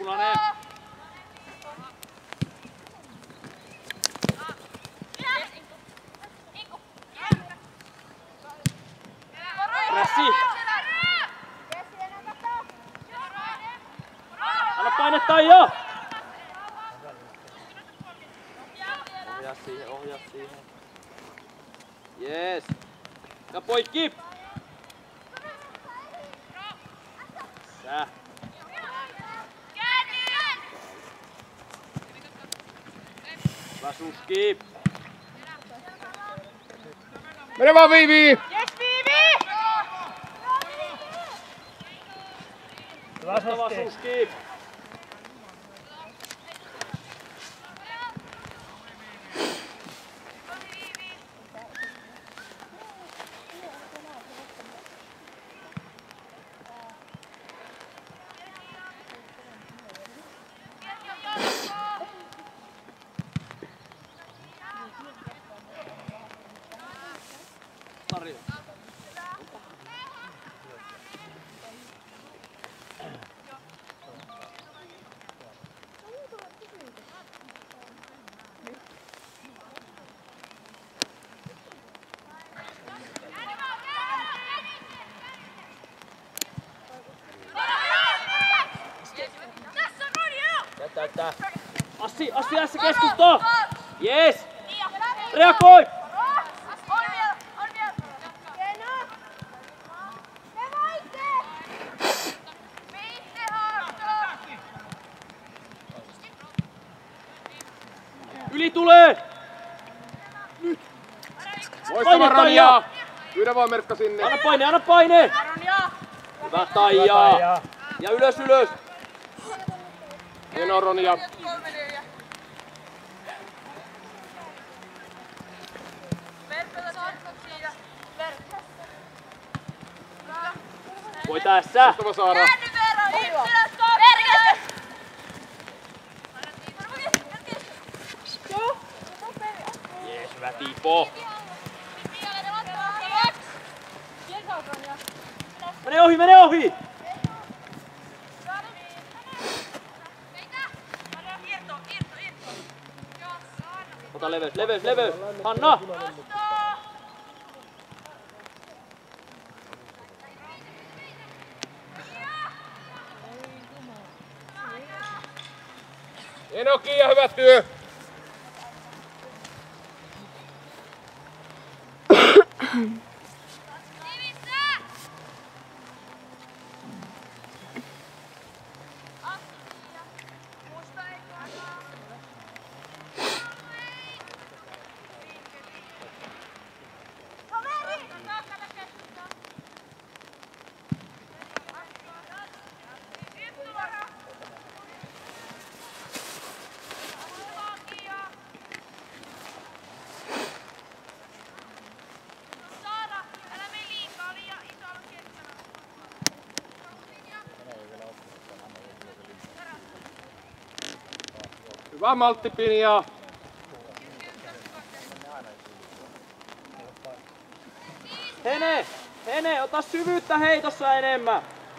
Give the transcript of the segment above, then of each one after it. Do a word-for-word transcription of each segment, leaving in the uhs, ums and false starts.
punainen. Rässi! Anna painetta jo! Ohjaa siihen, ohjaa siihen. Jees! Ja poikki! Sä! Hyvä Suski! Mene vaan Viivi! Yes, Viivi! Hyvä Suski! Tarjo. Täyttää. Assi, Assi ässä keskustaa! Jees! Reagoi! Yli tulee! Nyt! Loistava Ronja! Pyydä vaan Merkka sinne. Anna paine, anna paine! Hyvä Taija! Ja ylös, ylös! Hienoa Ronja. Voi tässä! Loistava Saara. Jees, hyvä Tiipo! Mene ohi, mene ohi! Ota leveys, leveys, leveys! Hanna! Hieno Kiia, hyvä työ! Hyvä maltti Pinja! Hene! Hene, ota syvyyttä heitossa enemmän!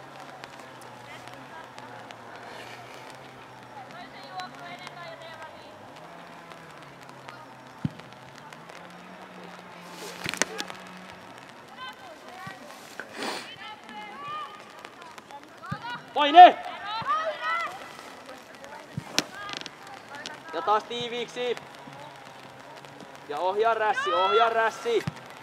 Paine! Ja taas tiiviiksi. Ja ohjaa Rässi, ohjaa Rässi.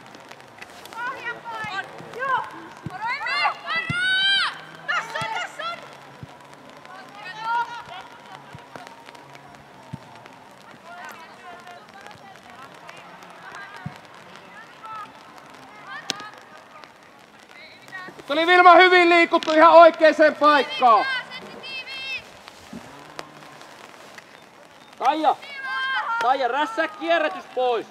Tuli Vilma hyvin liikuttu ihan oikeaan paikkaan. Taija! Taija, rässää kierrätys pois!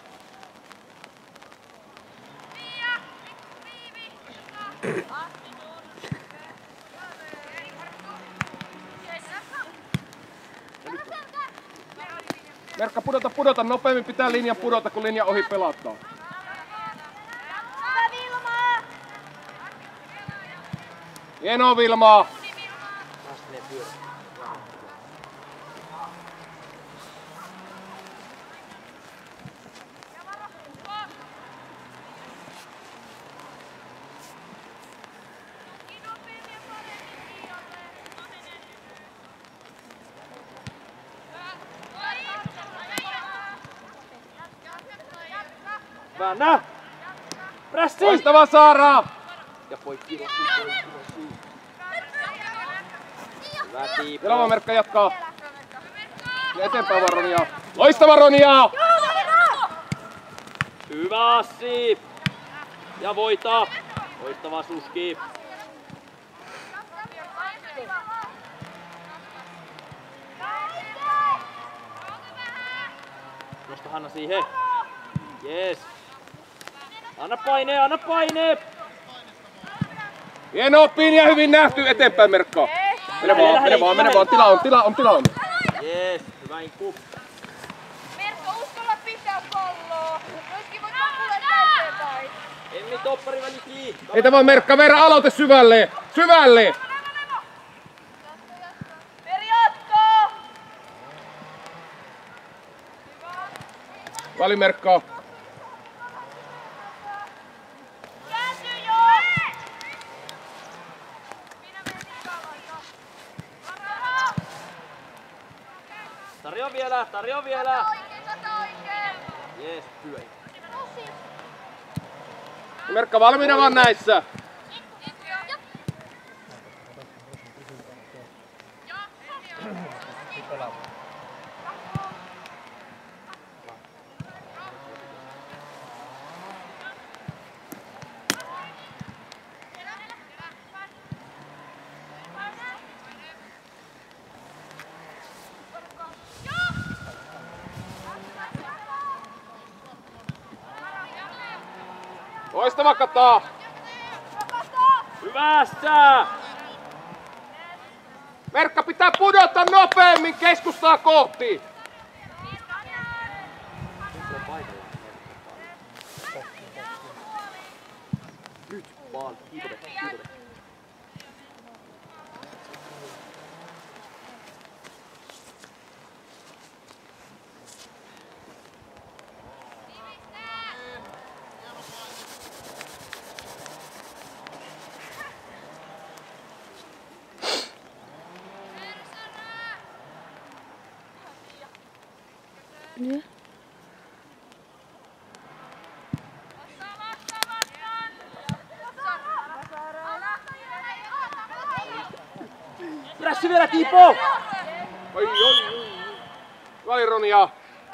Merkka, pudota, pudota. Nopeammin pitää linjan pudota, kun linjan ohi pelataan. Hienoa Vilmaa! Väännä! Prässi! Loistava Saara! Ja poikki, poikki, poikki, poikki. Hyvä Tiipo. Elava Merkka jatkaa. Ja eteenpäin vaan Ronia. Loistava Ronia! Hyvä Assi! Ja voita! Loistava Suski! Nosta Hanna siihen. Jees. Anna paine, anna paine! Hienoa Piini ja hyvin nähty. Eteenpäin Merkka. Mene vaan, mene vaan, mene vaan. Tila on, tila on, tila on. Jees, hyvä Inkku. Merkka, uskalla pitää palloa. Myöskin voit kuljettaa eteenpäin. Emmi toppari väli kiinni. Heitä vaan Merkka, Veera aloite syvälle. Syvälle! Meri jatkaa. Vali Merkka. Käänty jo. Tarjo vielä, tarjo vielä. Oikein, kata oikein. Jees, hyvä. Merkka valmiina vaan näissä. Loistava Kata! Hyvässä! Merkka pitää pudota nopeammin keskustaa kohti! Nyt vaan, kiitolle, kiitolle. Yeah. Prässi vielä Tiipo! Oi, oi, oi. Vali Ronia.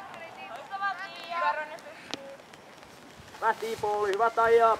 Hyvä Tiipo, oli hyvä Taija.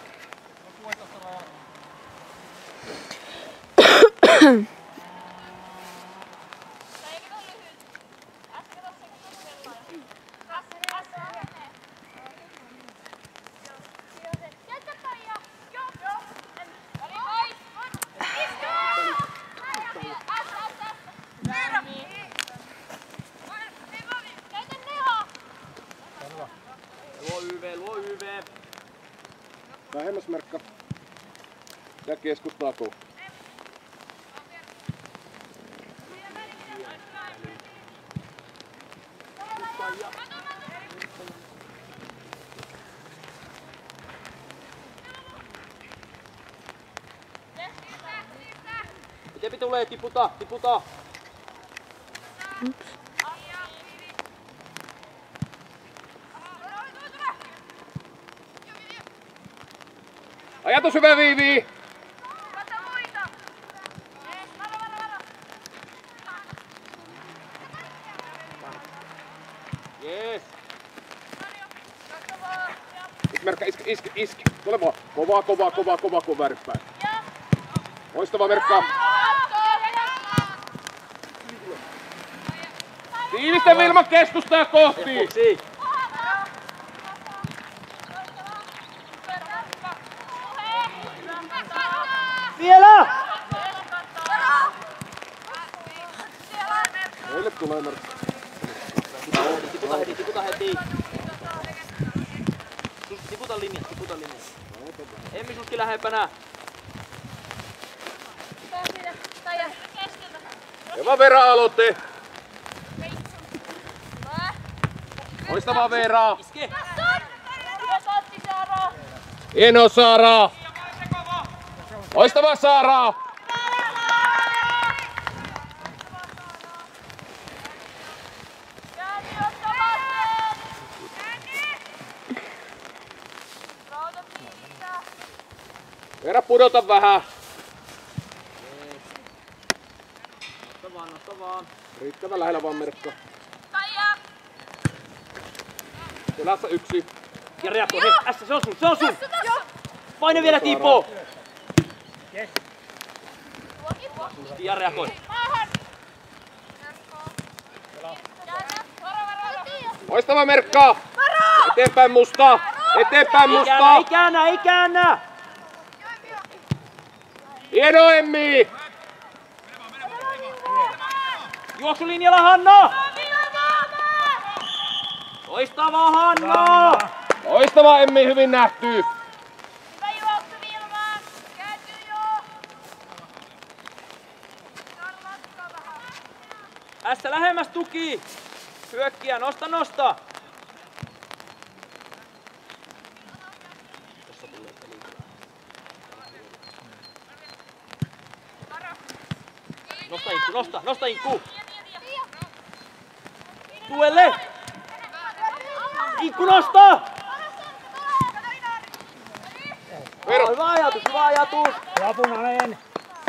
Luo Y V, luo Y V. Lähemmäs Merkka. Ja keskustaa kohti. Miten tulee? Tiputa, tiputa. Ajatus hyvä Viivi! Jees. Merkka, iske, iske, iske. Tule vaan. Kovaa, kovaa, kovaa, kovaa, kovaa väärinpäin. Loistava Merkka. Tiivistä Vilma keskustaa kohti. Eppuksi. Vielä! Meille tulee Merkka. Tiputa heti, tiputa heti. Suski, tiputa linja, tiputa linja. Emmi Suski lähempänä. Hyvä Veera aloite. Loistavaa Veera. Iske! Hieno Saara. Loistavaa Saara. Veera pudota vähän. Nosta vaan, nosta vaan. Riittävän lähellä vaan Merkka. Selässä yksi. Ja reagoi, hei, ässä, se on sun, se on sun! Paine vielä Tiipo! Ja reagoi. Loistava Merkka! Eteenpäin Musta! Eteenpäin Ei Musta! käännä, ei käännä, ei käännä! Hieno Emmi! Juoksulinjalla Hanna! Loistavaa Hanna! Loistava Emmi, hyvin nähty! Hyvä juoksu Vilma! Kääntyy jo! Tarlatkaa vähän. Ässä lähemmäs tuki! Hyökkiä, nosta, nosta! Nosta Inkku, nosta, nosta Inkku! Tuelle! Inkku nosta! Veera. Hyvä ajatus, hyvä ajatus! Ja punainen.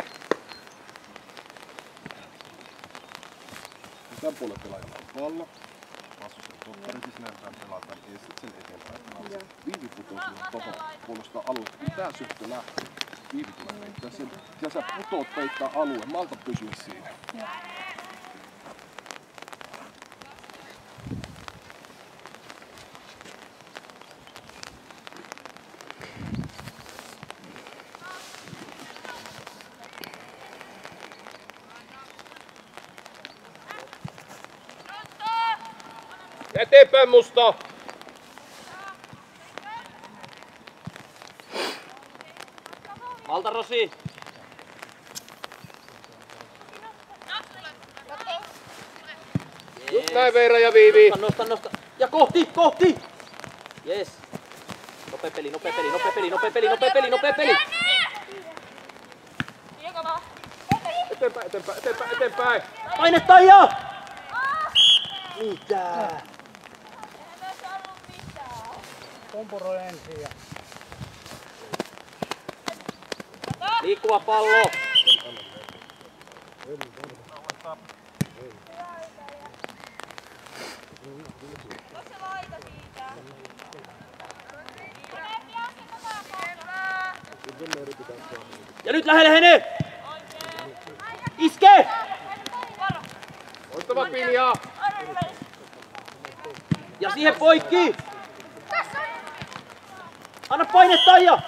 Tämän puolen pelaajalla on pallo. Vastustaa toppari, siis näytetään pelataan esset sen eteenpäin. Viivi putoo sinne tohon puolustaa aluetta. Pitää syttö lähteä. Viivi tulee peittää sen. Ja sä putoot peittää alueen. Malta pysyä siinä. Eteenpäin Musta! Valta Rosi! Just näin Veera ja Viivi! Nosta, nosta, nosta! Ja kohti, kohti! Yes! Nopea peli, nopea peli, nopea peli, nopea peli, nopea peli, nopea peli! Eteenpäin, eteenpäin, eteenpäin, eteenpäin! Paine Taija! Mitä? Kompuro ensin ja Liikkuva pallo! Ja nyt lähelle Hene! Iske! Loistava Pinja! Ja siihen poikki! Anna paine Taija!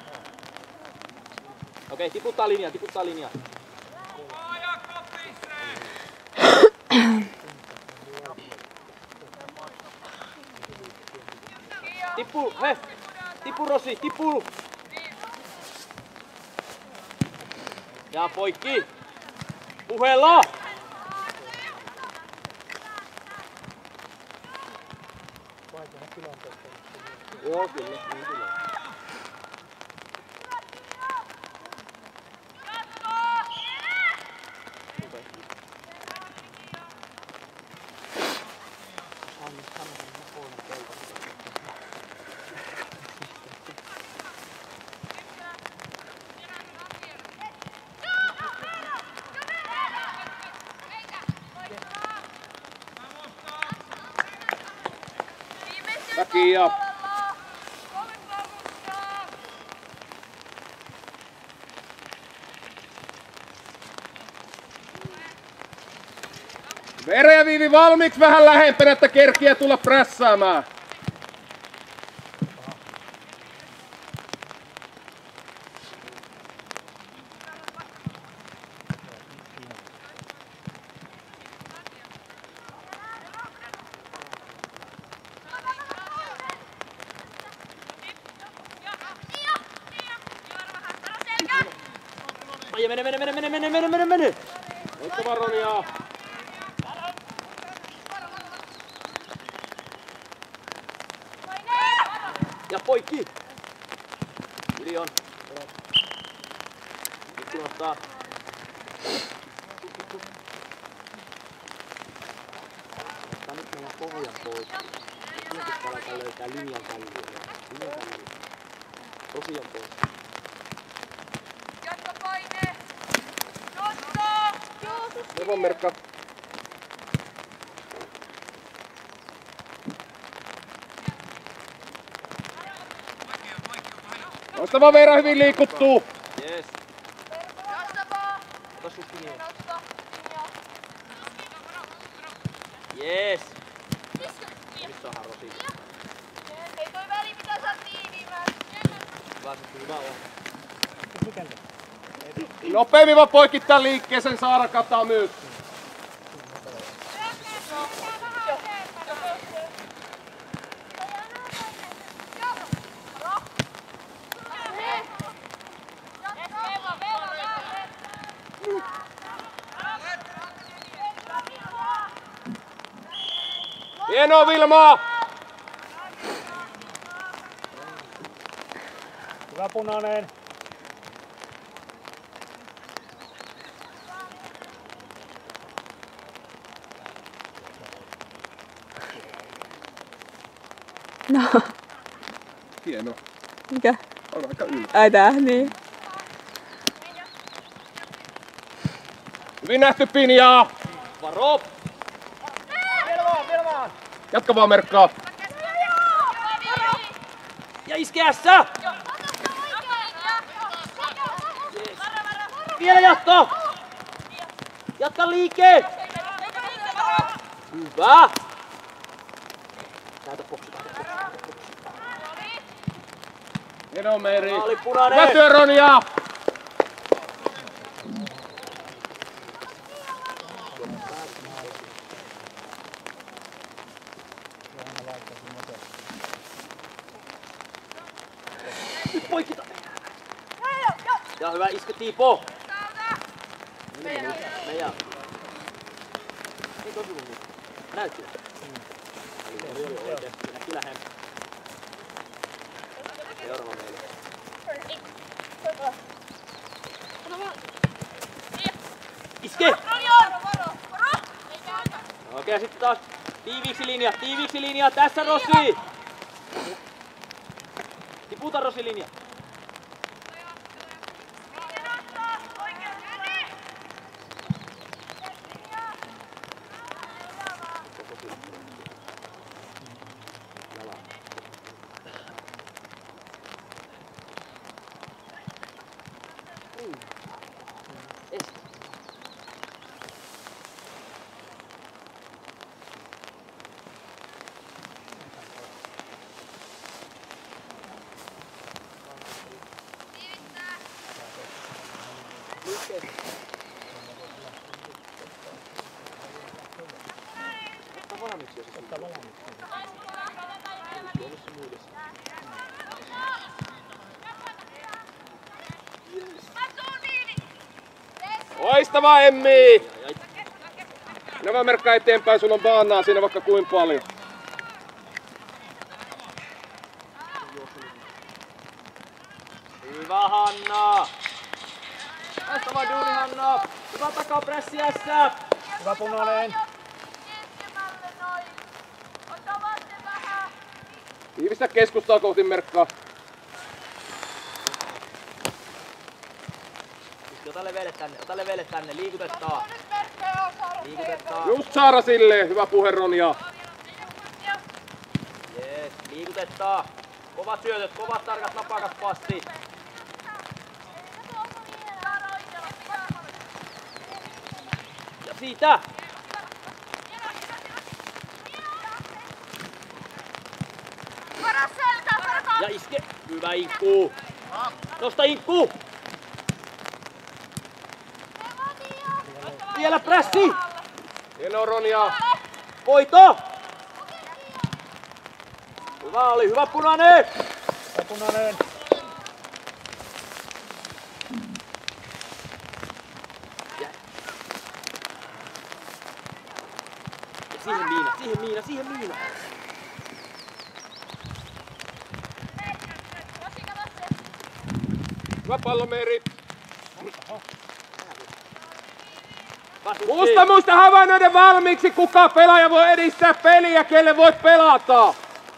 Okei, tiputtaa linjaa, tiputtaa linjaa. Tippu, he! Tippu Rosi, tippu! Ja poikki! Puheella! Joo, kyllä, niin kyllä. Takia. Veera ja Viivi valmiiksi vähän lähempänä, että kerkiä tulla prässäämään. Ai mene, mene, mene, mene, mene, mene, mene, mene! Loistava Ronja. Ja poikki! Yli on. Nyt nostaa. Ottaa nyt meidän pohjan pois. Nyt palataan löytää linjan kallion. Linjan kallion. Tosiaan pois. Jatkopaine! Nosto! Levon merkka. Loistava Veera, hyvin liikuttuu. Yes. Nostavaa! Ota sukki niin. Nosto! Yes. Missä onhan Rosi? Ei toi väli mitä sä tiiviimään. Hyvä sukki, hyvä on. Miten te? Nopeammin vaan poikittaa liikkeeseen, saada kataa myös. Hienoa Vilmaa! Hyvä punainen. No, Hienoa. mikä? On aika ylpeä. Ai tää, niin. Hyvin nähty Pinjaa! Varo! Vielä vaan, vielä vaan. Jatka vaan merkkaa. Ja iske ässä! Vielä jatko! Jatka liikkeen! Hyvä! Näytä boksi, näytä boksi, näytä boksi. Hienoa Meeri. Maali punainen! Hyvä työ Ronja! Nyt poikita! Ja hyvä iske Tiipo! Meidän. Ei tosi mun. Näytti. Oli oli oikeesti. Näki lähen. Seuraava meille. Iske! Okei, sitten taas tiiviiksi linja, tiiviiksi linja. Tässä Rossi! Tiputa Rossi linja. Ottaa valmiiksi jos ottaa valmiiksi. Tuomassa muudessa. Loistava Emmi! Nämä merkkaa eteenpäin, sulla on baanaa siinä vaikka kuin paljon. Hyvä Hanna! Loistava duuni Hanna! Hyvä takapressi ässä! Hyvä punainen. Tiivistä keskustaa kohti merkkaa. Ota levelle tänne, ota levelle tänne, liikutetaan. Liikutetaan. Just Saara silleen, hyvä puhe Ronja. Jees, liikutetaan. Kovat syötöt, kovat tarkat napakat passit. Ja siitä! Ja iske! Hyvä Inkku! Nosta Inkku! Vielä prässi! Hienoa Ronja. Voito! Hyvä oli, hyvä punainen! Hyvä punainen. Siihen Miina, siihen Miina, siihen Miina. Hyvä pallo, Meri. Muista muista havainnoida valmiiksi, kuka pelaaja voi edistää peliä, kelle voit pelata.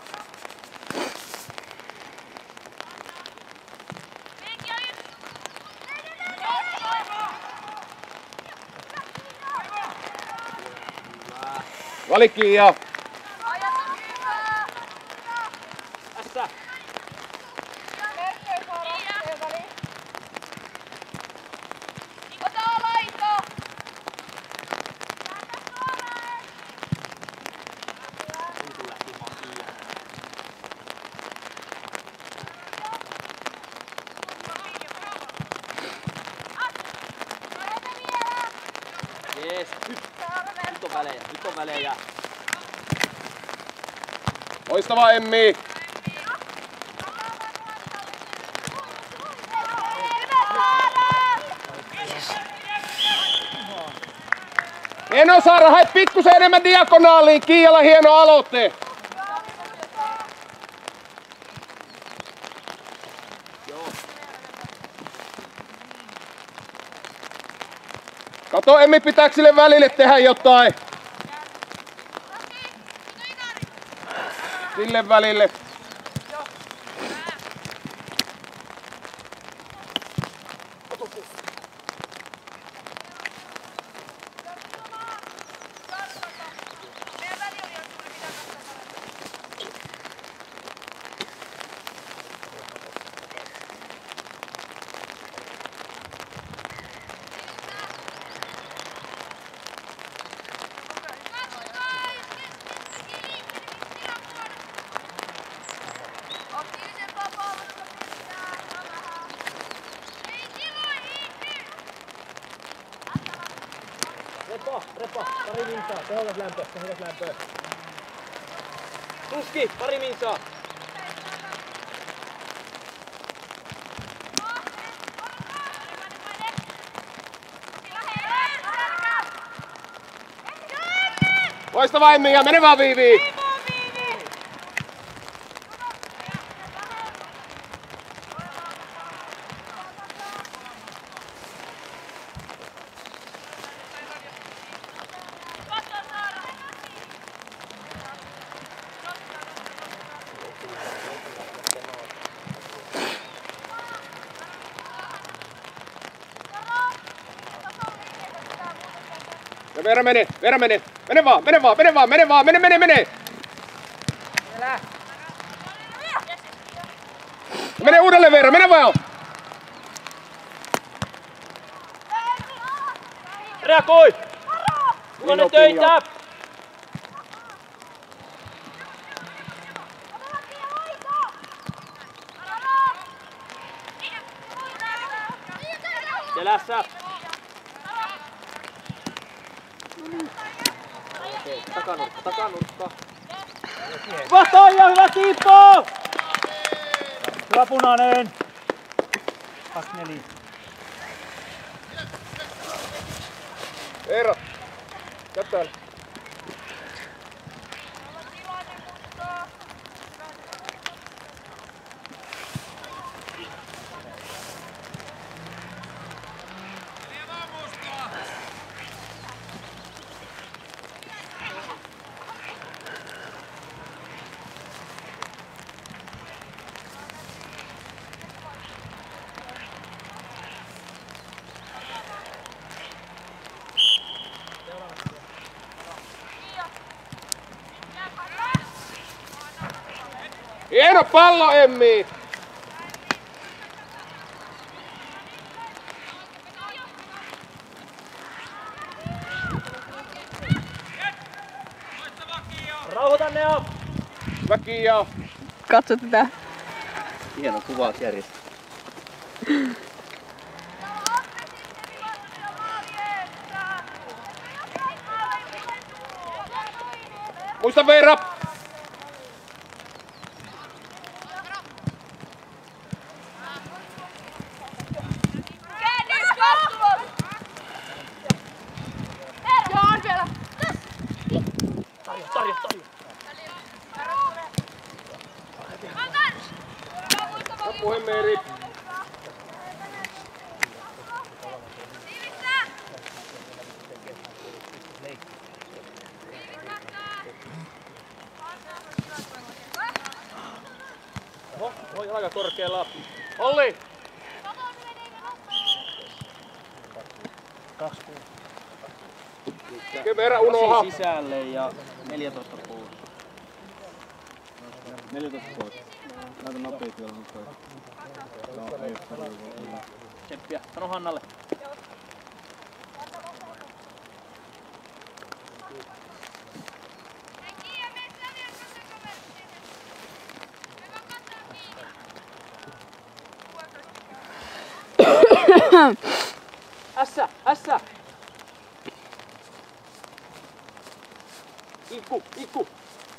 Valikia. Tässä. Ota laito! Jees, nyt. Nyt on välejä, nyt on välejä. Loistava Emmi. Eno Saara, haet pikkusen enemmän diagonaaliin. Kiiala, hieno aloite. Kato Emmi, pitääkö sille välille tehdä jotain? Sille välille. Repo, repo, pari minsaa, tehokas lämpö, tehokas lämpö. Tuski, pari minsaa. Loistava Emmi ja mene vaan Viivi. Ja Veera mene, Veera mene. Mene vaan, mene vaan, mene vaan, mene vaan, mene, mene, mene. Mene uudelleen Veera, mene vaan. Reagoi! Tuonne töitä! Selässä! Okei, takanurkka, takanurkka. Vastaaja, hyvä kiippo! Hyvä punainen. kaksikymmentäneljä. Veera, jää täällä. Hieno pallo, Emmi! Rauhoita Neo! Väkiä! Katso tätä. Hieno kuvausjärjestys. Muista Veera! Tarja, tarja. Tappu Hemmeri. Oho, voi aika korkealla. Olli! Kaksi kuusi. Kemera unoha. Sisälle ja neljätoista pois. neljätoista pois. Näitä nopeita vielä nyt. No ei oo tarvitse. Tsemppiä, sano Hannalle. Ässä, ässä! Ikku, ikku!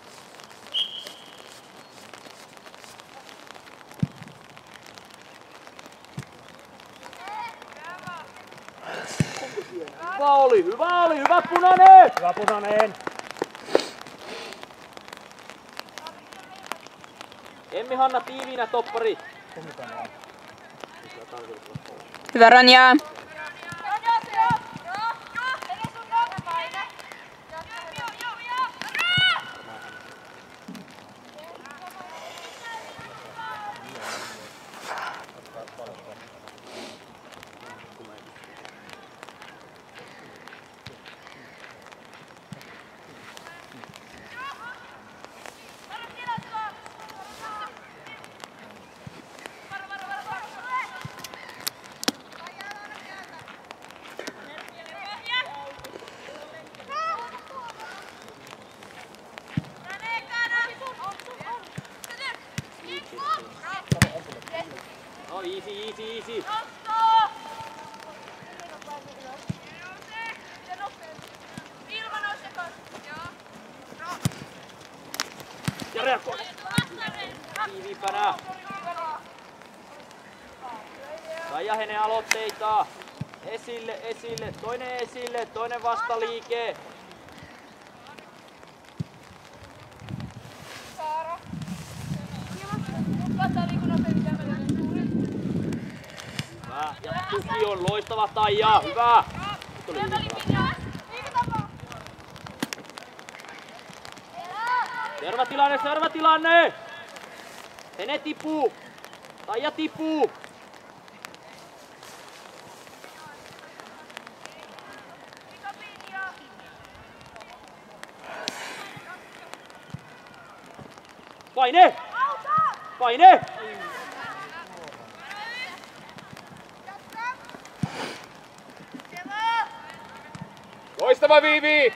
Hyvä oli, hyvä oli, hyvä punainen! Hyvä punainen. Emmi Hanna tiiviinä toppari. Hyvä Ronja. No easy, easy, easy. Ja reagoi. Tiiviimpänä. Rajahene aloitteita. Esille, esille. Toinen esille, toinen vastaliike. Hyvä. Ja tuki on loistava Taija. Hyvä. Nyt oli hyvin pelata. Serva tilanne, serva tilanne. Hene tippuu. Taija tippuu. Paine! Paine! Loistava Viivi!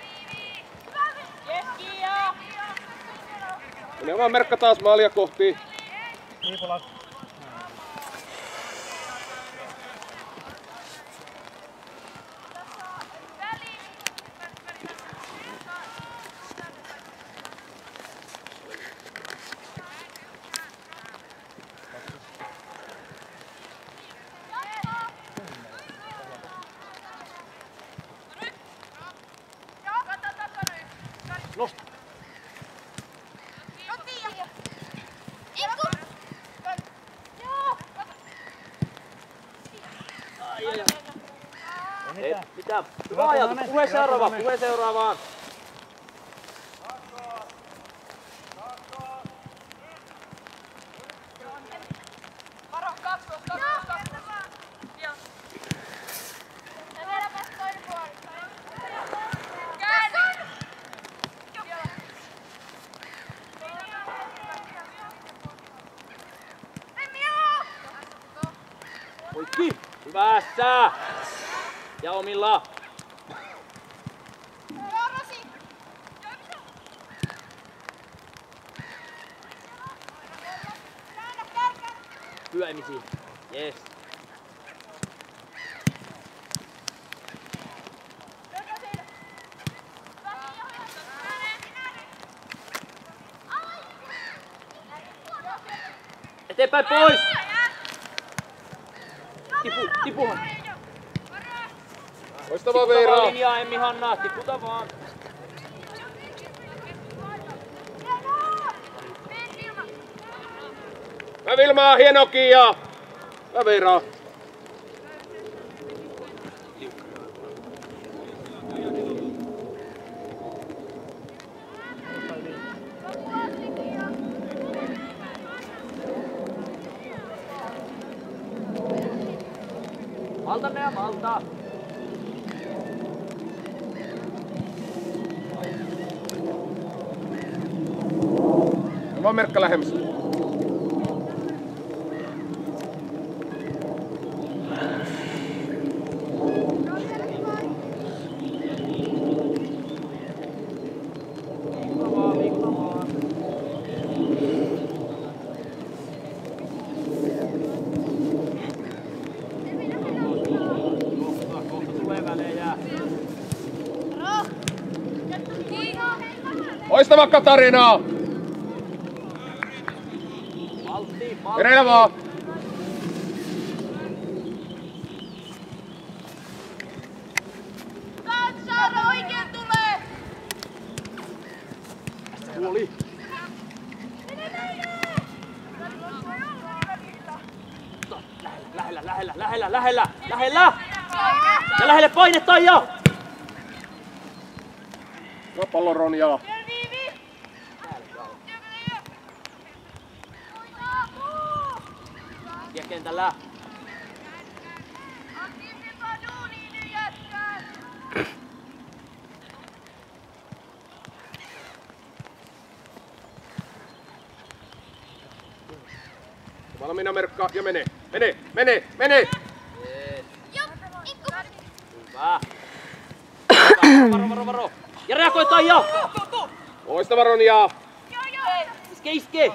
Mene vaan merkka taas maalia kohti. Niipola. Nosta. Ai, ai, ai. Ei, mitä? Hyvä ajatus. Puhe seuraavaan, puhe seuraavaan. Varo, kaksi, kaksi, kaksi. Joo. Ja vielä päästä toinen puoli. Käänny! Poikki. Hyvässä. Ja omilla. Pyömisiin. Yes. Eteenpäin pois! Tipu, tipuhan! Loistava Veera! Linjaa Emmi Hanna, tiputa vaan! Hyvä Vilmaa, hieno Kiia. Hyvä Veera. Malta ne malta. Hyvä Merkka lähemmäs. Loistava Katarina! Maltti, maltti. Vireillä vaan! Katsaa, oikein tulee! Kuoli. Lähellä, lähellä, lähellä, lähellä, lähellä! Ja lähelle painetta jo! No pallon Ronja. Ja kentällä. Valmiina Merkka ja mene. Mene, mene, mene! Hyvä. Varo, varo, varo. Ja reagoi Taija! Loistava Ronja. Iske, iske!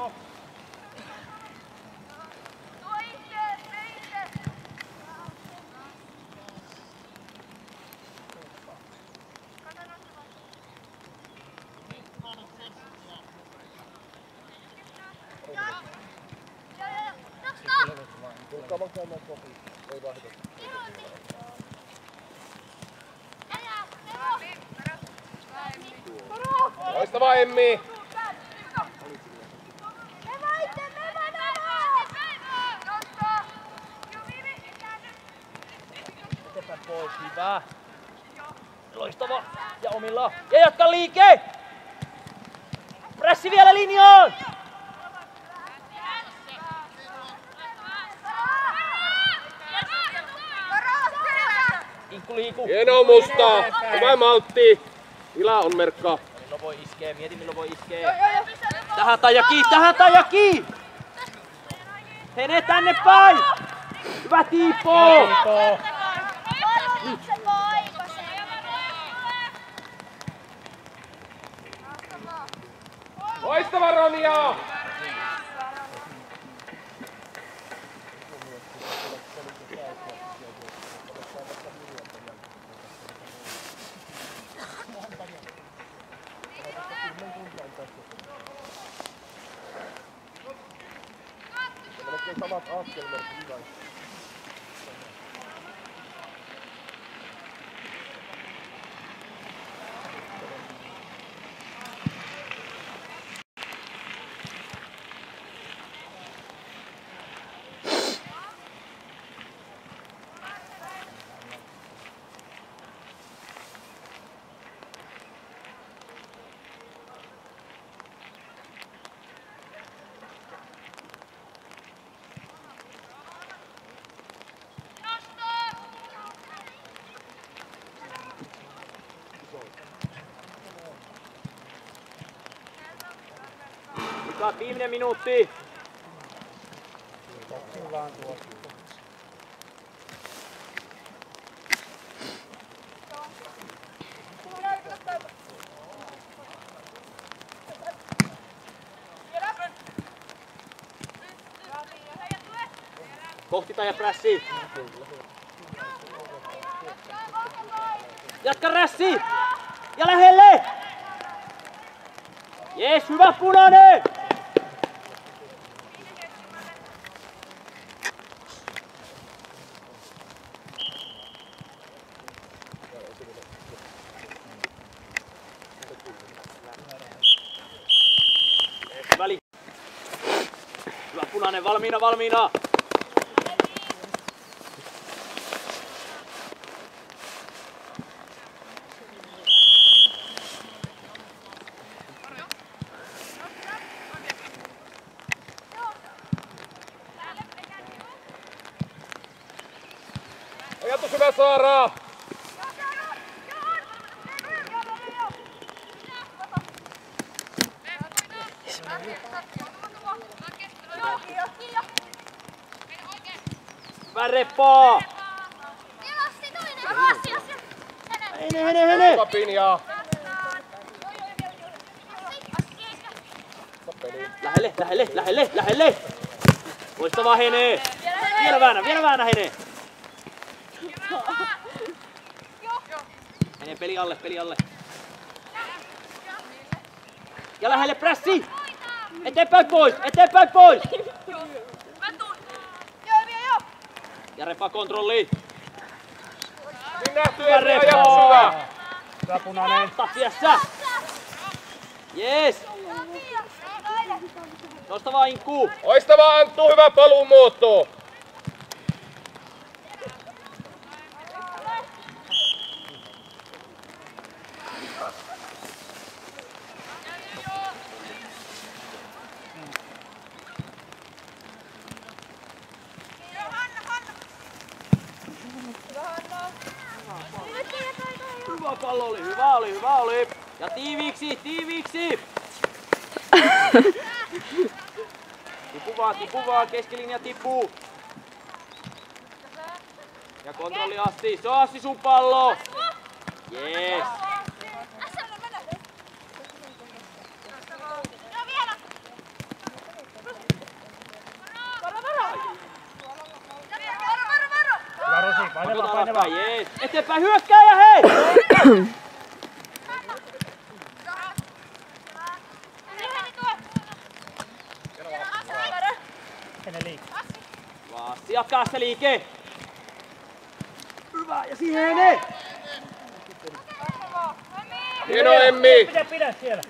Loistava Emmi. Eteenpäin pois, hyvä. Loistava. Ja omilla. Ja jatka liike! Pressi vielä linjaan! Inkku liiku. Hieno Musta. Hyvä Maltti. Ila on Merkka. Milloin voi iskee, mieti milloin voi iskee. Tähän Taijaki, tähän Taijaki! Hene tänne päin! Hyvä Tiipo! Loistava Ronja. Samat askelmerkit hyvä. Mika, viimeinen minuutti. Kohti tai prässi. Jatka rässi. Ja lähelle. Jees, hyvä punainen. Väli. Hyvä punainen, valmiina, valmiina. Ajatus hyvä Saara! Hyvä Reppo! Hene, hene, hene! Papinja! Lähelle, lähelle, lähelle, lähelle! Loistavaa Hene! Vielä väännä, vielä väännä Hene! Hene peli alle, peli alle. Ja lähelle prässi! Eteenpäin pois, eteenpäin pois! Ja Repa kontrolli! Niin nähty, Hyvä Emmi, ajatus Repo! hyvä! Hyvä punainen. Taksiassa! Jees! Loistavaa Inkku! Loistavaa Anttu, hyvä paluumuoto! Hyvä pallo oli, hyvä oli, hyvä oli! Ja tiiviiksi, tiiviiksi! Tipu vaan, tipu vaan, keskilinja tippuu! Ja kontrolli Assi, se on Assi sun pallo! Jees! Hyvä Rosi, paineva, Painotaan paineva. alaspäin, jees! Eteenpäin hyökkääjä, hei! Hene liikkuu. Vassi, jatkaa se liike! Hyvä, ja siihen Hene! Hieno Emmi! Pidä, pidä siellä.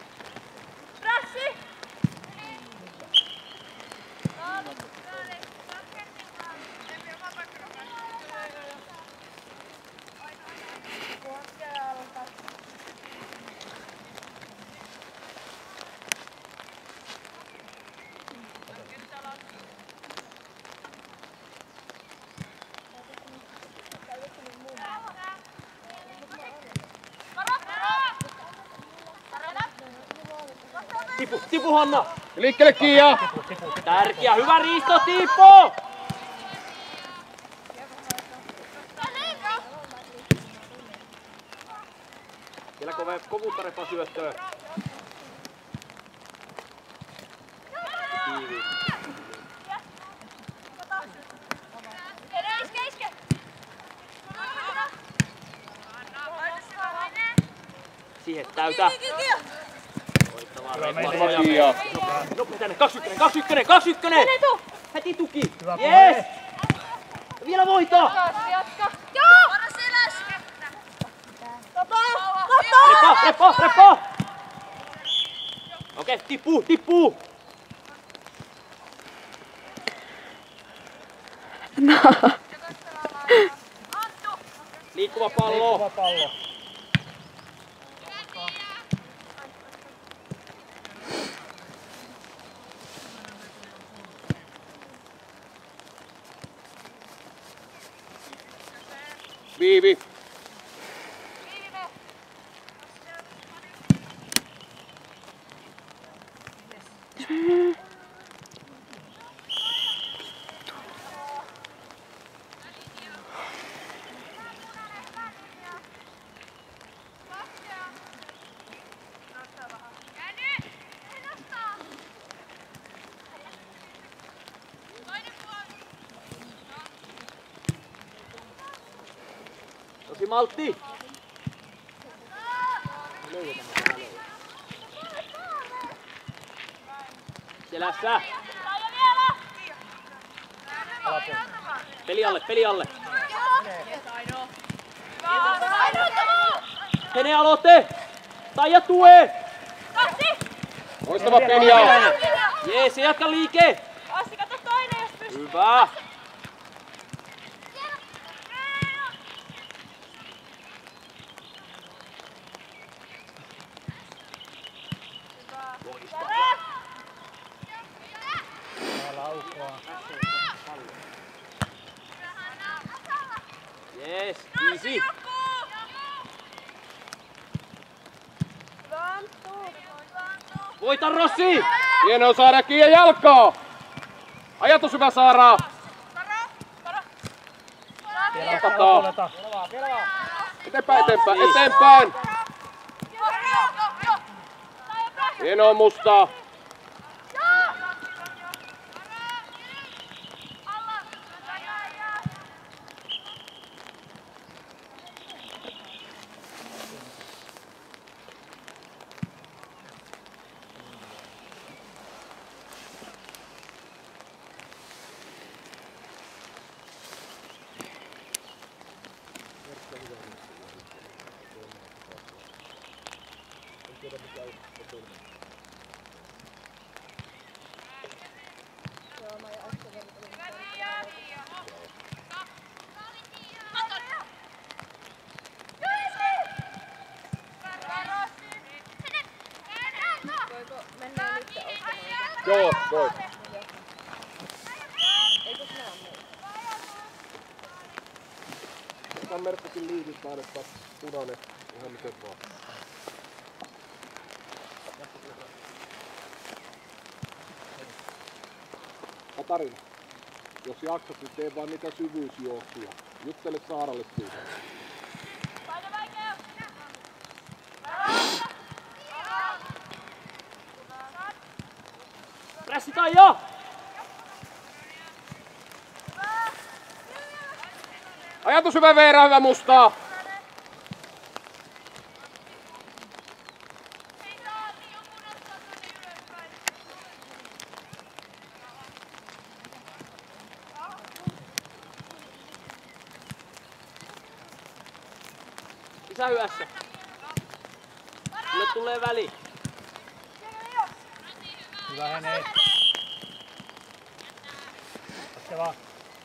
Tipu, tipu Hanna! Liikkeelle Kiia! Tärkeä, hyvä riisto, Tippo! Vielä kove, kovuutta Repa syöttöön. Tiiviin. Siihen täytä. Loistavaa Repa. Kiia! Nopea tänne, kaksikkönen, kaksikkönen, kaksikkönen! Heti tuki! Hyvä Jees! punainen. Ja vielä voitto! Repa, repa, repa! Okei, tippuu, tippuu! Liikkuva pallo! Liikkuva pallo. Viivi! Tosi maltti! Selässä! Peli alle, peli alle! Hene aloite! Taija tue! Loistava Pinja! Jees, jatka liike! Hyvä! Yes, easy. Voita Rossi! Hienoa saada kiinni ja jalkaa! Ajatus hyvä Saara! Katsotaan! Eteenpäin, eteenpäin, eteenpäin! Hienoa Mustaa! Joo, voi. Otan Merkkakin liitit laadetta punainen, ihan miten vaan. Katarina, jos jaksat, niin tee vaan niitä syvyysjuoksuja. Juttele Saaralle siitä. Pressitaan jo! Ajatus hyvä Veera, hyvä Mustaa! Isä hyvässä. Sulle tulee väli. Hyvä Hene. Laske vaan.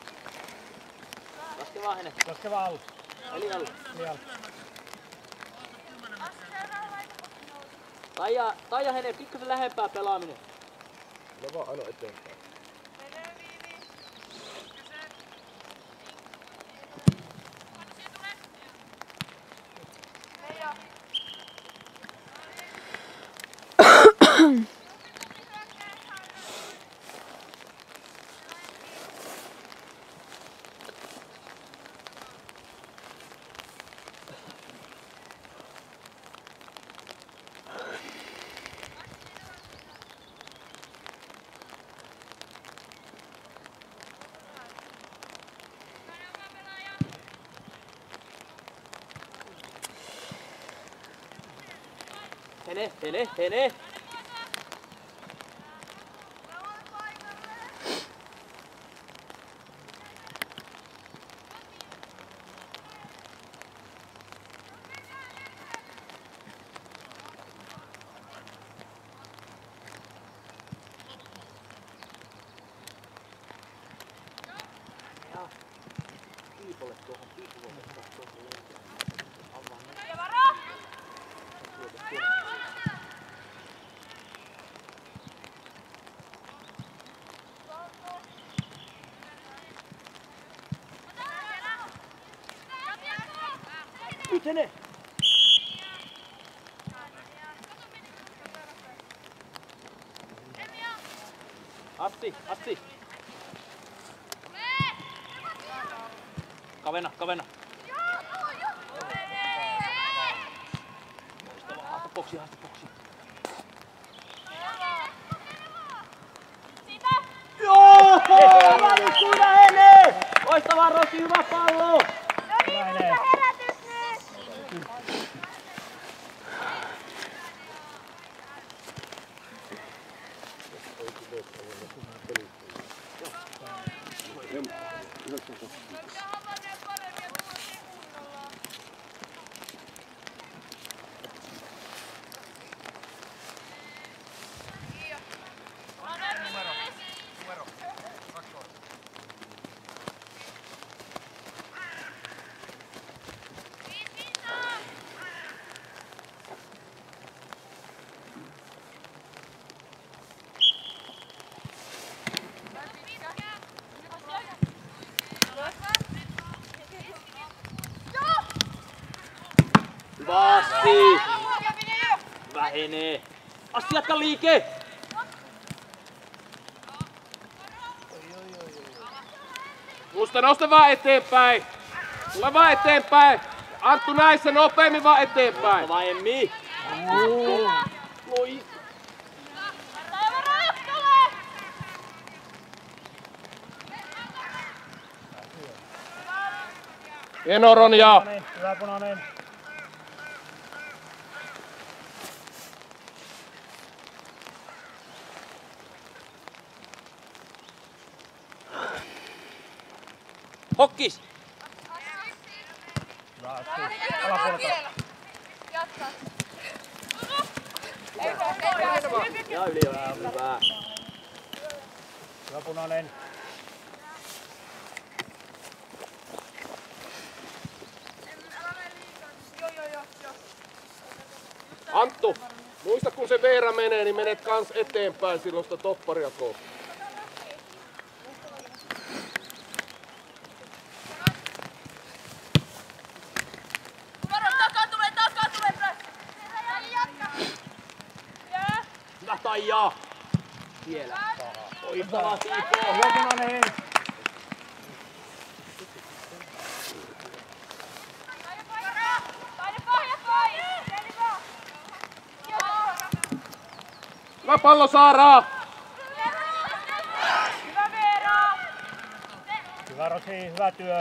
Laske vaan Hene. Laske vaan alu. Eli alu. Eli alu. Taija, Taija Hene, pikkusen lähempää pelaaminen. No vaan aina eteenpäin. Hene, Hene, Hene. Piipolle tuohon, Piipolle tuohon lentoon. Avaa ne. Ja varo! Nyt Hene! Asti, Asti! Kavena, kavena! Haasta boksi, haasta boksi! Joo! Hyvä Hene! Loistavaa Rossi, hyvä pallo! Hyvä Hene. Hene. Asti jatka liike. Musta nosta vaan eteenpäin. Tule vaan eteenpäin. Anttu näissä nopeammin vaan eteenpäin. Loistavaa Emmi. Loi. Hieno Ronja. Hyvä punainen. Hokkis. Hyvä Asti. Alapuolelta. Jatka. Ja yli hyvä, hyvä. Hyvä punainen. Anttu, muista kun se Veera menee, niin menet kans eteenpäin silloin sitä topparia kohti. Hyvä Taija. Siellä. Loistavaa Tiipo. Hyvä punainen. Hyvä pallo Saaraa. Hyvä Veera! Hyvä Rosi, hyvä työ.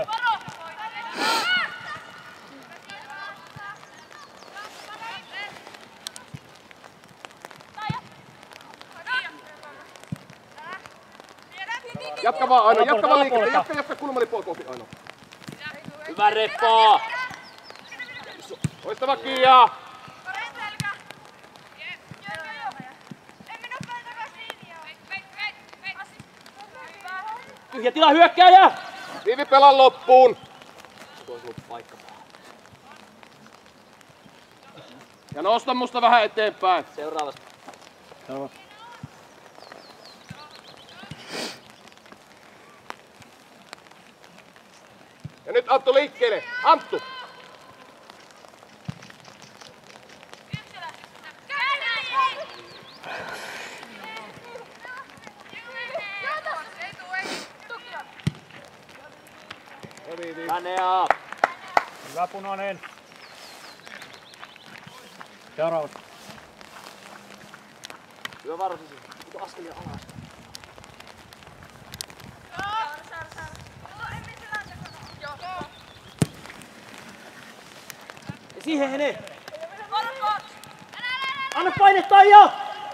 Jatka vaan Aino, jatka vaan liikettä, jatka, jatka kulmalipuolta kohti Aino. Hyvä Reppo. Loistava Kiia. Tyhjä tila hyökkääjä. Siivi pelaa loppuun. Tuossa ollut paikka. Ja nosta musta vähän eteenpäin. Seuraavassa. Joo. Ja nyt Anttu liikkeelle. Anttu. Tänea. Hyvä punainen. Seuraava. Hyvä varoitus. Mutta askelia alas. Ja siihen Hene. Anna paine Taija.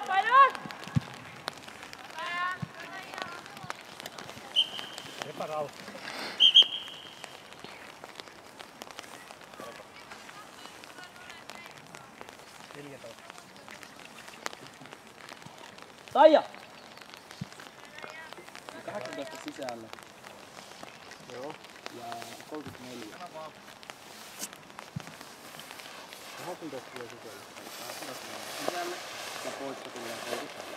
Repa rauha. neljätoista. Taija. kahdeksantoista sisällä. Joo. Ja kolmekymmentäneljä. kahdeksantoista tulee sisällä. kahdeksantoista sisällä. Ja poissa tulee kolmekymmentäneljä.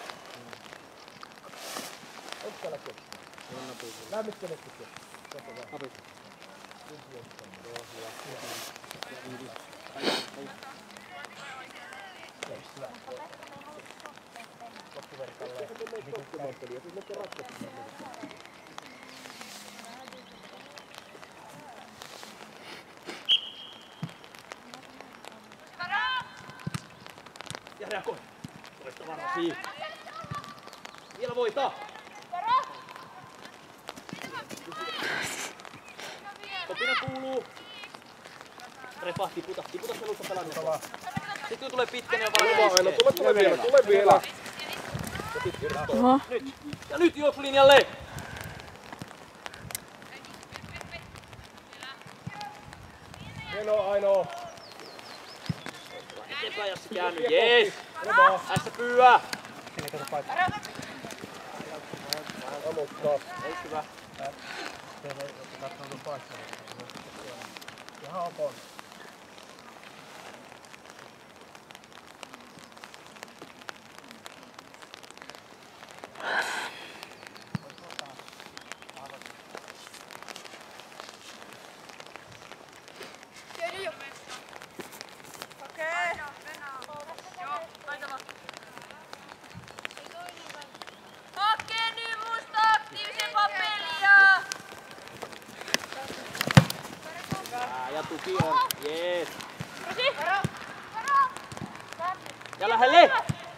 Onko täällä kettä? On napuilla. Lämmittelette kettä? Napuilla. Joo, hyvä. Hyvä. Loppuverkalle. Ja reagoi. Loistava Rosi. Vielä voita. Kopina kuuluu. Repa, tiputa. Tiputa selusta pelannetta. Sitten kun tulee pitkä, niin on Tule varmaan vaan Aino, iskee. tule, tule vielä, tule vielä. Oho. Nyt. Ja nyt juoksulinjalle. Hienoa Aino. Eteenpäin jos se käänny. Jees. Tässä pyyä. Sinne kato paikka. Amuttaa. Eikö hyvä? Teille, jotka katsoo tuon paikkaa. Ihan ok. Okei. Ja lähelle!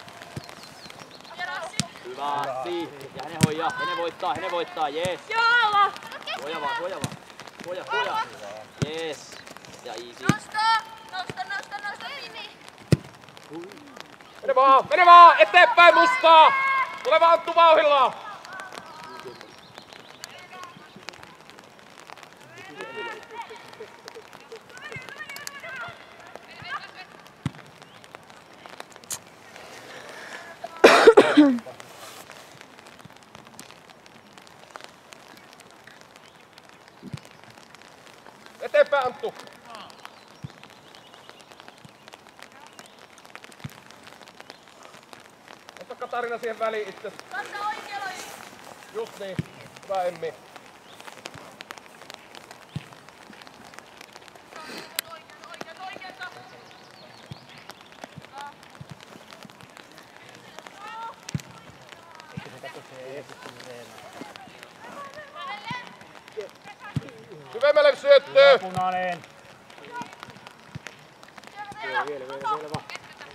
Hyvä, Siih. Ja hänen hoijaa, hänen voittaa, hänen voittaa, jees. Jaala! Suoja vaan, suoja vaan. Suoja, suoja. Jees. Ja easy. Nosta! Nosta, nosta, nosta, Mini! Mene vaan, mene vaan! Eteenpäin Mustaa! Tule vaan Anttu vauhilla! Eteenpäin Anttu! Ota Katarina siihen väliin itse. Kanta oikealla! Just niin. Hyvä Emmi. Oikealta, oikealta! Syvemmälle syöttöä! Punainen. Vielä, vielä, vielä, vielä vaan.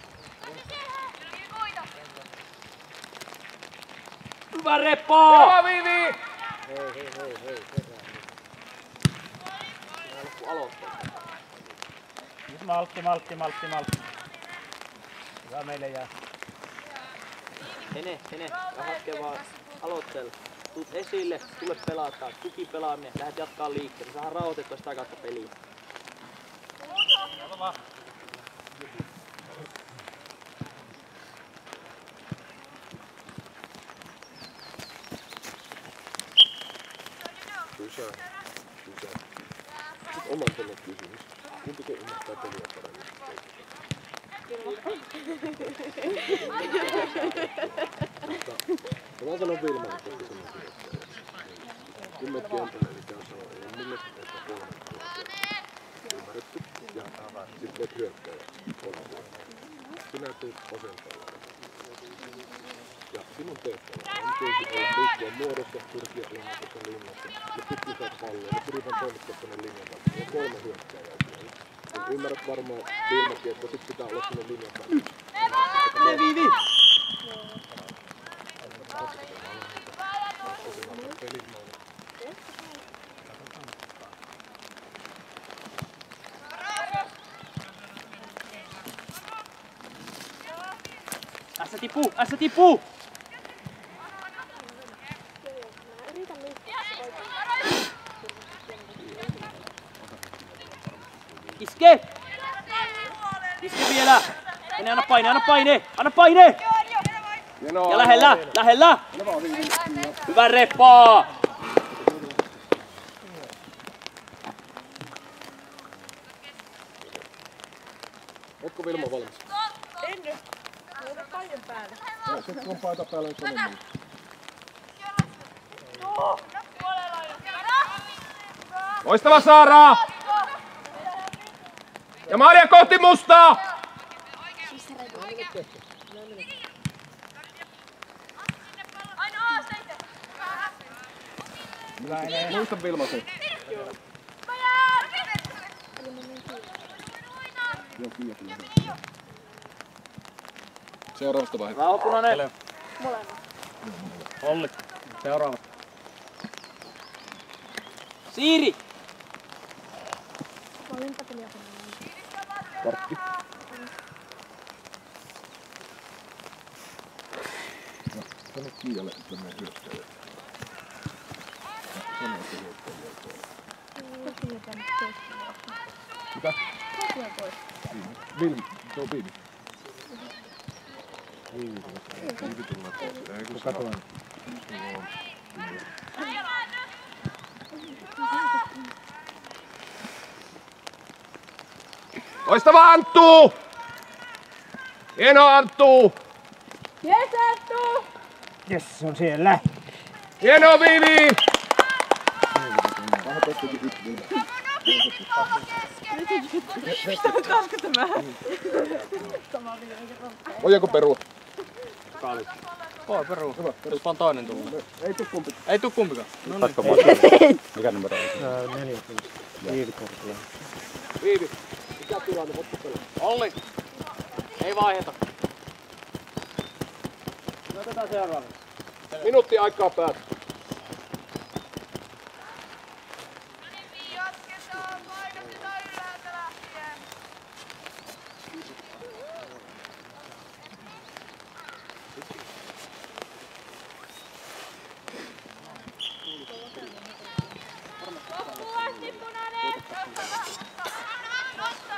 Hyvä Reppo! Joo Viivi! Hei, hei, hei, hei, perään. Loppu aloittaa. Nyt maltti, maltti, maltti, maltti. Hyvä meille jää. Hene, Hene, vähätke vaan aloitteella. Tuut esille, tule pelataan. Tuki pelaaminen, lähdet jatkaa liikkeelle. Saadaan rauhoitettua sitä kautta peliä. Sysää, sysää. Sitten oman pelon kysymys. Kumpi se ymmärtää peliä paremmin? Mä sanon Vilmalle, että se on sijoittaja. Kymmet kentällä, eli käy sanoa Emmille, että kolme tuotteja. Ymmärretty. Ja sitten vet hyökkääjä. Kolme tuotteja. Sinä teet vasentalla. Ja sinun tehtävä on tietysti olla liikkeen muodossa, pyrkiä olemaan tuossa linjassa. Ja pitkin saat palloa, ja pyritään toimittaa tuonne linjan taakse. Ja kolme hyökkääjää siellä. Ja ymmärrät varmaan Vilmakin, että sit pitää olla sinne linjan taakse. Mene Viivi! Ässä tippuu, ässä tippuu! Iske! Iske vielä! Mene, anna paine, anna paine! Anna paine! Ja lähellä, lähellä! Hyvä Reppo! Ootko Vilma valmis? En nyt. Mulla paidan päälle. Joo, se kun on paita päällä, niin sanon niin. Joo. Puolella jo. Loistava Saara! Ja Maria kohti Mustaa! Muista Vilma se. Joo, kyllä, kyllä. Seuraavasta vaiheesta. Rauha punainen! Olli. Seuraava. Siiri! Karkki. No, sano Kiialle, että menee hyökkääjä. Sano, että hyökkääjä ei Mitä? Vilmi, se on Viivi. Viivi tulee. Viivi tulee pois. Ei kun sano. Joo. Loistava Anttu! Hieno Anttu! Jes, Anttu! Jes, se on siellä. Hieno Viivi! Vähän tästäkin yksi Viivi. Mistä mä kasketan mä? Voidaanko perua? Voi peru. Tuus vaan toinen tullut. Ei tuu kumpi. Ei tuu kumpikaan. Mikä numero on? neljätoista. Viivi kortilla. Viivi. Mikä tilanne? Voitko pelaa? Olli. Ei vaiheta. Otetaan seuraava. Minuutti aikaa päätä. Jatketaan, painotetaan ylhäältä lähtien. Loppuun asti punainen! Nosta!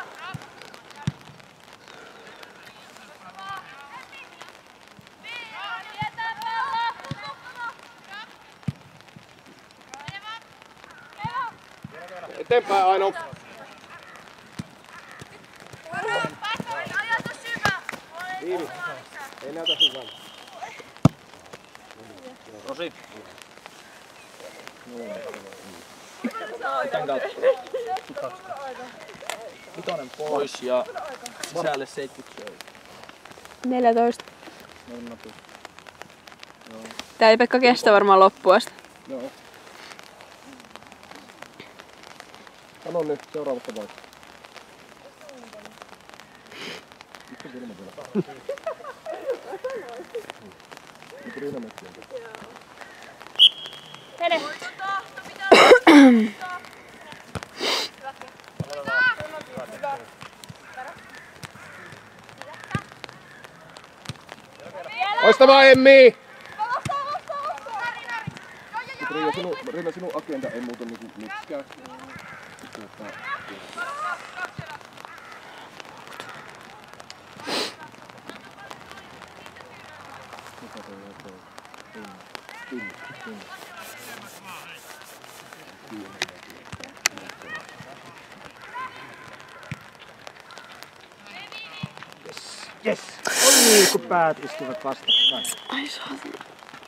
Pidetään palloa! Eteenpäin Aino. Ajatus hyvä! Viivi. Ei näytä hyvältä. Rosi. Vitonen pois ja sisälle seitsemänkymmentä. neljätoista. Tää ei Pekka kestä varmaan loppuun asti. Joo. Sano nyt seuraavasta vaikka. Mistä Vilma vielä? Nyt Riina Mettiä. Mene. Loistavaa Emmi! Mut Riina, sinun, Riina, sinun agenda ei muuta niinku mikään. Tuota, Yes! Oi, kun päät istuvat vastakkain. Ai saatana.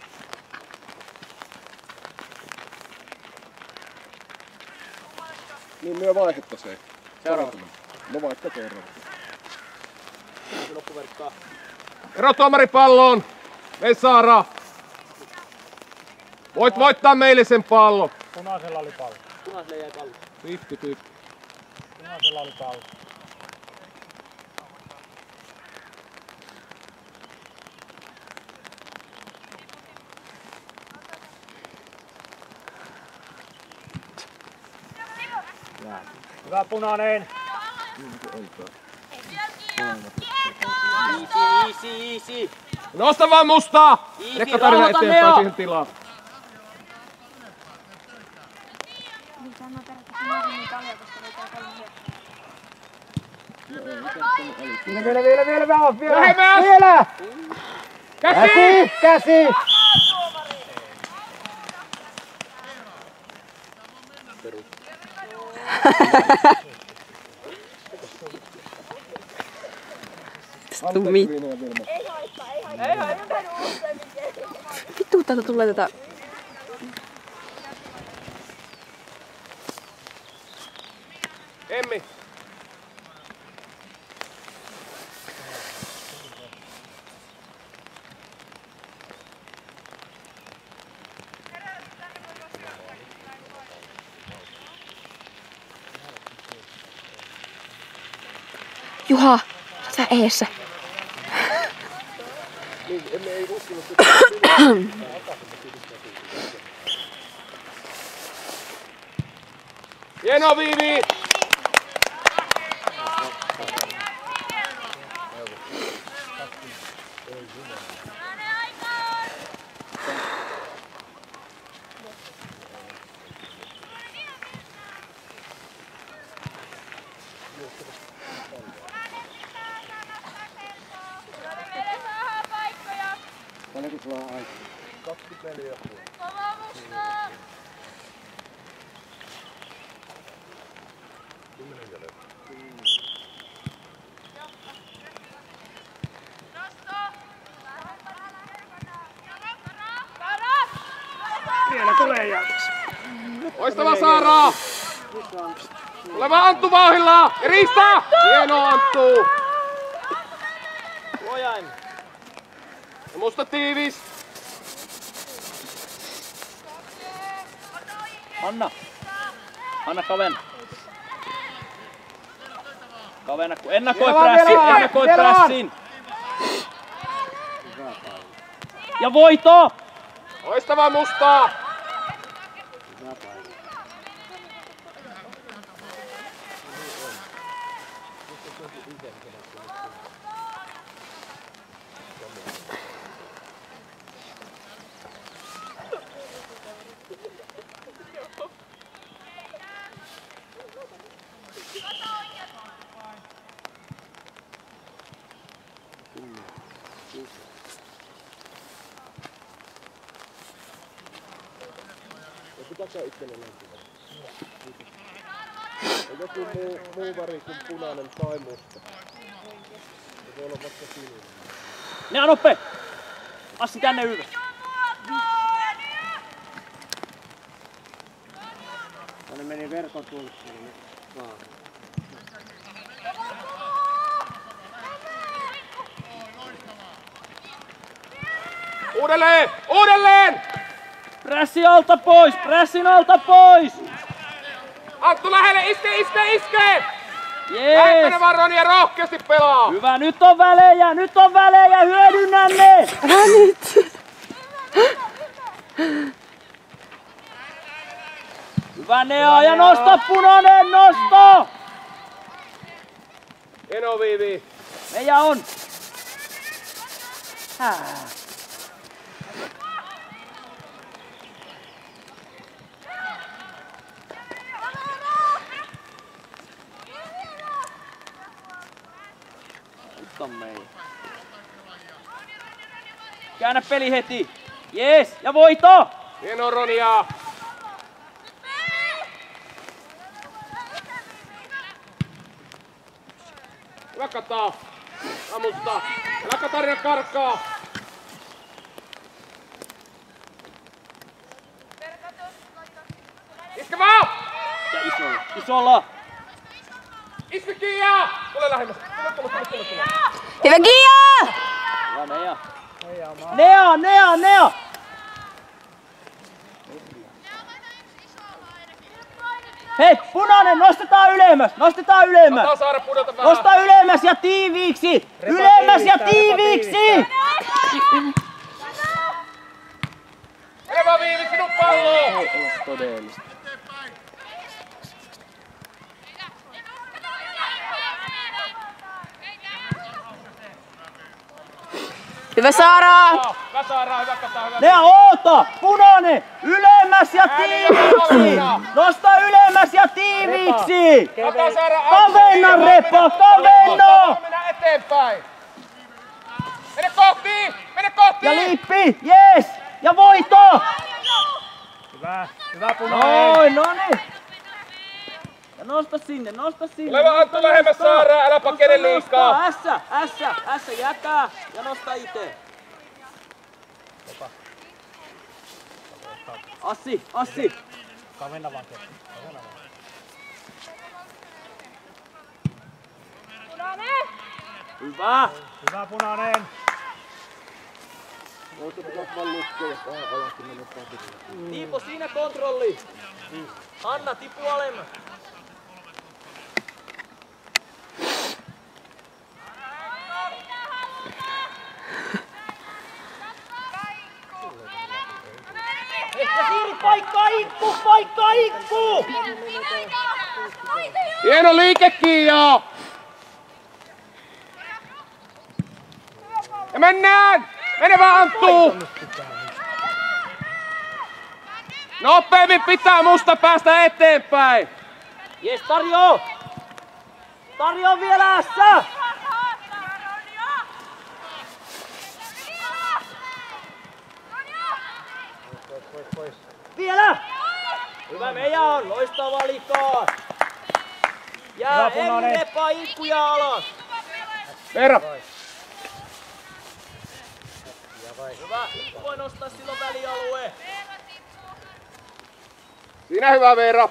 niin myö vaihetta se. Seuraava. No vaikka seuraava. Loppuverkkaa. Erotuomari palloon. Vesaara. Voit voittaa meille sen pallon. Punaisella oli pallo. Punaiselle jäi pallo. viisikymmentä. Punaisella oli pallo. Hyvä punainen. Easy, easy, easy. Nosta vaan mustaa. Iisi, Rekka tarina rauhoita eteenpäin Neo. siihen tilaan. Vielä, vielä, vielä, vielä, vielä, vielä. Lähemmäs! Vielä! Käsi! Käsi! Tumi. Vittu, täältä tulee tätä. Emmi. Juha, sä eessä. Niin, emme ei uskinut. Hieno Viivi! Paljonko sulla on aikaa? kaksikymmentäneljä ja puoli. Kymmenen jäljellä. Vielä tulee jatkossa. Loistava Saara! Ole vaan Anttu vauhilla! Ja Riista! Hieno Anttu! Luojain. Ja musta tiivis! Anna. Anna kavenna. Kavenna, kun ennakoi Vielä vaan, prässin, vielä vaan, ennakoi vielä vaan. prässin. Ja voito! Loistavaa Mustaa! Pitääkö itselle lämpimään? On joku muu, muu väri kuin punainen tai musta. Se voi olla vaikka sininen. Nea nope! Assi tänne ylös. Tänne meni verkon tulkkiin. Uudelleen! Uudelleen! Prässi alta pois! Prässin alta pois! Anttu lähelle! Iske, iske, iske! Jees! Lähettäne vaan Roni ja rohkeasti pelaa! Hyvä, nyt on välejä! Nyt on välejä! Hyödynnä ne! Älä nyt! Hyvä Nea ja nosta punainen! Nosto! Hieno Viivi! Meija on! Hää. Nyt on meidän. Käännä peli heti! Jees! Ja voito! Hieno Ronia! Hyvä Kata! Amusta! Älä Katarina karkaa! Iske vaan! Ja isolla! Isolla! Iske Kiia! Tule lähemmäs! Tule, tule, tule, tule, tule! Hyvä Kia! Hyvä Nea! Nea! Nea! Nea! Hei! Punainen! Nostetaan ylemmäs! Nostetaan ylemmäs! Sataa saada pudota vähän! Nosta ylemmäs ja tiiviiksi! Ylemmäs ja tiiviiksi! Mene vaan Viivi, sinun palloon! Ei ole todellista. Hyvä Saara! Hyvä Saara, hyvä Kata, hyvä. Nea oota! Punainen! Ylemmäs ja tiiviiksi! Nosta ylemmäs ja tiiviiksi! Kata Saara, Kavenna Repa! Kavenna! Mennä eteenpäin! Mene kohti! Mene kohti! Ja liippi! Jees! Ja voito! Hyvä, hyvä punainen. Noin, no niin! Ja nosta sinne, nosta sinne! Tule vaan Anttu lähemmäs Saaraa, älä pakene liikaa! Ässä, ässä, ässä, jäkää ja nosta ite! Assi, Assi! Kavenna vaan kesken. Kavenna vaan. Hyvä! Hyvä punainen. Tiipo, siinä kontrolli! Anna, tipu alemmas! Ehkä Siiri, paikkaa ikku! Paikkaa ikku! Hieno liike Kiia! Ja mennään! Mene vaan Anttu! Nopeammin pitää Musta päästä eteenpäin! Jes, tarjoo! Tarjoo vielä ässä! Vielä! Hyvä meidän on, loistava valikko! Ja Emmi Repa ikkuja alas! Veera! Hyvä, ikku voi nostaa silloin välialue! Siinä hyvä Veera!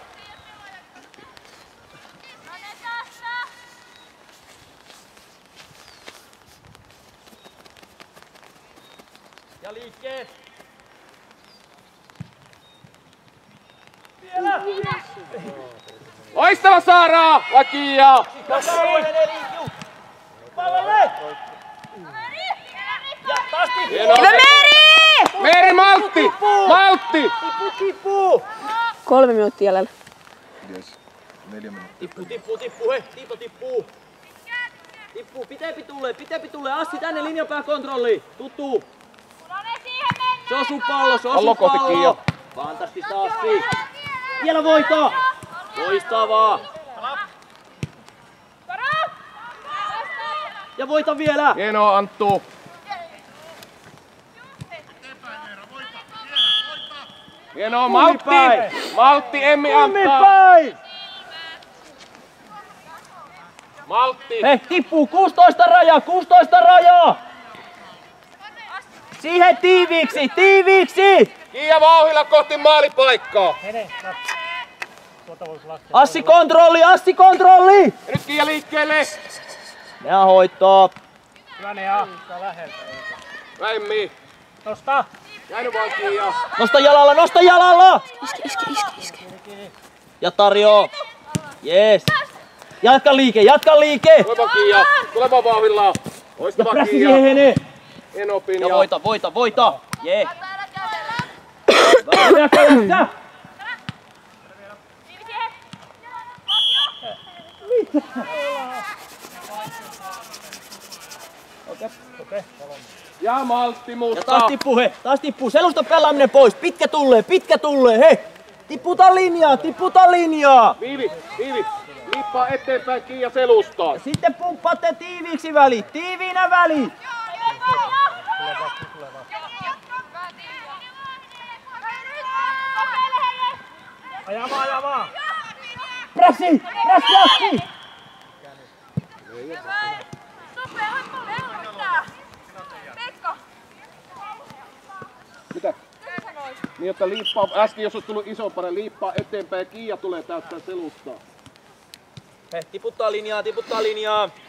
Ja liikkeet! Vielä! Loistava Saaraa! Lakia! Kasaroinen liikju! Pallolle! Ja taas tippuu! Hieno. Hyvä Meri! Maltti! Maltti! Tippu, tippu! Kolme minuuttia jäljellä. Jes. Neljä minuuttia. Tippu, tippu, tippu, he, Tiito tippuu. Tippuu, pitempi tulee, pitempi tulee. Assi tänne linjapää kontrolli. Tuttu. Se on sun pallo, se on Pallo sun kohti pallo. Kiia. Fantastista Assi. Vielä voittaa. Loistavaa. Ja voita vielä. Hienoa Anttu. Hienoa Maltti. Kummipäin. Maltti Emmi Kummin antaa. päin. Maltti. Hei, tippuu, kuusitoista raja, kuusitoista raja. Siihen tiiviiksi, tiiviiksi. Kiia vauhdilla kohti maalipaikkaa. Hene, tuota voisi laskea. Assi kontrolli, Assi kontrolli. Ja nyt Kiia liikkeelle. Nea hoittaa. Hyvä ne ja. Läheltä. Väimmi. Nosta. Jäänyt vaan Kiia. Nosta jalalla, nosta jalalla. Iske, iske, iske, iske. Ja tarjoa. Jees. Jatka liike, jatka liike. Tuleva Kiia. Tuleva vauhdilla. Ja Loistava prässi Kiia. siihen Hene. Enopin Ja ja... voita, voita, voita. Jee. Vähän käydä. Ja Maltti Ja musta. taas tippuu he, taas tippuu. Selusta pelaaminen pois. Pitkä tulee, pitkä tulee, he. Tipputa linjaa, tipputa linjaa. Viivi, Viivi. Liippaa eteenpäin Kiia selustaan. Sitten pumppaatte tiiviiksi välit, tiiviinä välit. Ajamaan, ajamaan. Prässi, prässi Assi. Mitä? Niin, että liippaa, äsken jos olisi tullut isompana, liippaa eteenpäin ja Kiia tulee täyttää selustaa. He, tiputtaa linjaa, tiputtaa linjaa.